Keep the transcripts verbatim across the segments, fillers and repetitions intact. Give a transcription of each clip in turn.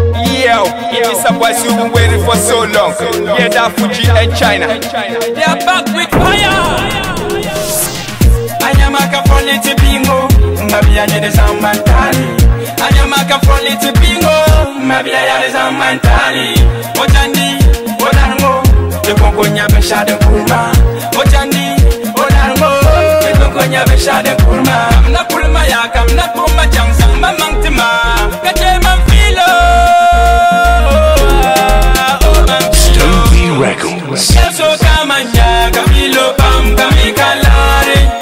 Yo, it's a boy who've been waiting for so long. Yeah, that Fuji and China. They are back with fire. Anyamaka for little bingo, maybe I need some mantali. Anyamaka for little bingo, maybe I need some mantali. Ojandi, Odango, the Congonia Besha de Purma. Ojandi, Odango, the Congonia Besha de Purma. I'm not Purma Yak, I'm not Purma Jangsang, Mamangtima. Kajaman Filo. Stone Records. Yaso Kamanya, Kamilo Pam, Kamikalari.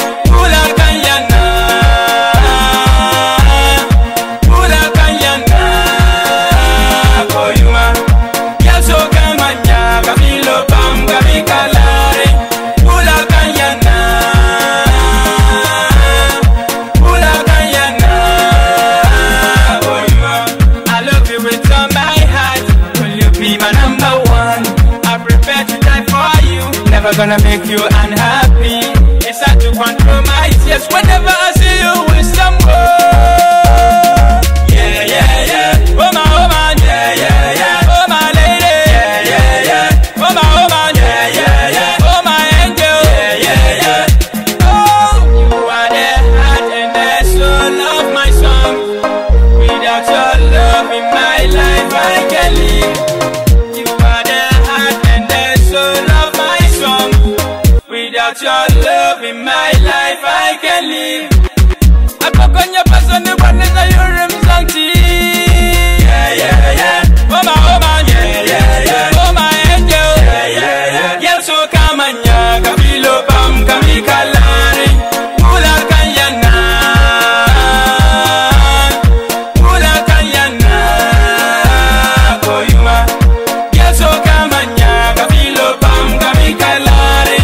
Gonna make you unhappy. It's hard to compromise. Yes, whenever I see you with someone. Yeah, yeah, yeah. Oh my, oh my, yeah, yeah, yeah. Oh my lady, yeah, yeah, yeah. Oh my, oh my, yeah, yeah, yeah. Oh my angel, yeah, yeah, yeah. Oh, you are the heart and the soul of my song. Without your love in my life, I can't live. Without your love in my life, I can live. I pop on your person, the one is a your song. Yeah, yeah, yeah. Oh my, oh my, yeah, yeah, yeah. Oh my angel, yeah, yeah, yeah. Yeah, so come on, ya, Kamilo Pam, Kamikalari. Mula Kanyana, Mula Kanyana, Koyuma. Yeah, so come on, ya, Kamilo Pam, Kamikalari.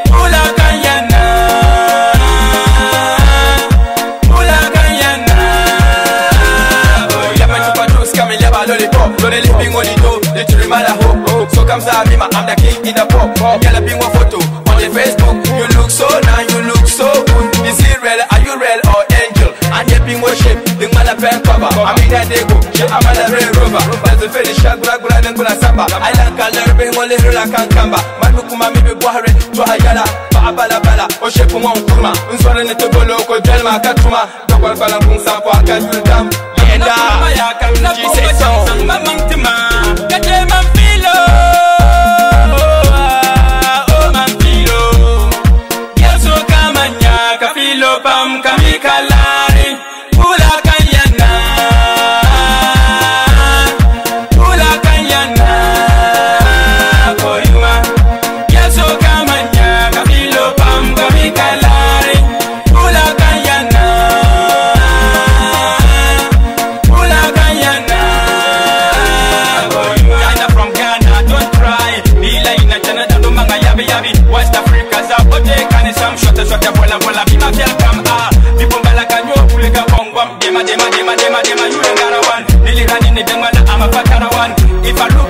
So comes out, I'm the king in the pop. Girl, I've been one photo on the Facebook. You look so nice, you look so good. Is it real? Are you real or angel? And you been worship, the man a pen cover. I mean that they go, I'm a real rover. There's a very sharp Gula and Gula Samba. I like a little bit more little like Kamba. Manukuma, maybe Buhari, Tuhayala, Bala Bala, or Shepuma Kuma, Unswaran to Boloko, Delma, Katuma, the one Balang Sampo, I can do them. And I can say so. Mamma, Kajaman Filo. Oh, man Filo. Yaso Kamanya, Kafilo Pam, Kamikalari. Pula Kanyana. Pula Kanyana. Koyuma. Yaso Kamanya, Kafilo Pam, Kamikalari. Pula Kanyana. Pula Kanyana. China from Ghana, don't try. Bila ina China, don't manga yabi yabi. West Africa, Zapote, Kani Sam, Shota, Shota, Bola, Bola, Bima, Telcam, ah. People Malakanyo, Pulega, Bongwam, Dema, Dema, Dema, Dema, Dema, you ain't got a one. Nili Rani, Dema, I'm a Fatara one. If I